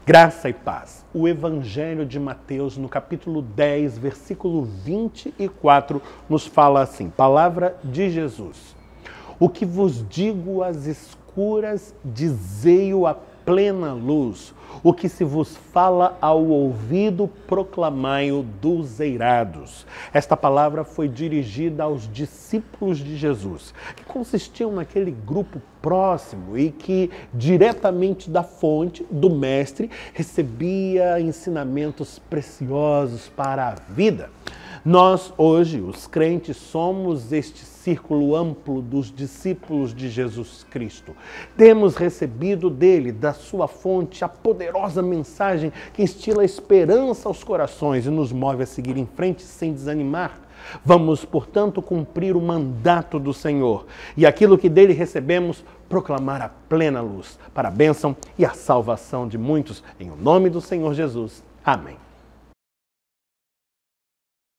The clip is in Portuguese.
Graça e paz. O Evangelho de Mateus, no capítulo 10, versículo 24, nos fala assim, palavra de Jesus. O que vos digo às escuras, dizei-o à plena luz. O que se vos fala ao ouvido, proclamai-o dos eirados. Esta palavra foi dirigida aos discípulos de Jesus, que consistiam naquele grupo próximo e que, diretamente da fonte, do Mestre, recebia ensinamentos preciosos para a vida. Nós, hoje, os crentes, somos este círculo amplo dos discípulos de Jesus Cristo. Temos recebido dele, da sua fonte, a poderosa mensagem que instila esperança aos corações e nos move a seguir em frente sem desanimar. Vamos, portanto, cumprir o mandato do Senhor e aquilo que dele recebemos, proclamar a plena luz para a bênção e a salvação de muitos. Em nome do Senhor Jesus. Amém.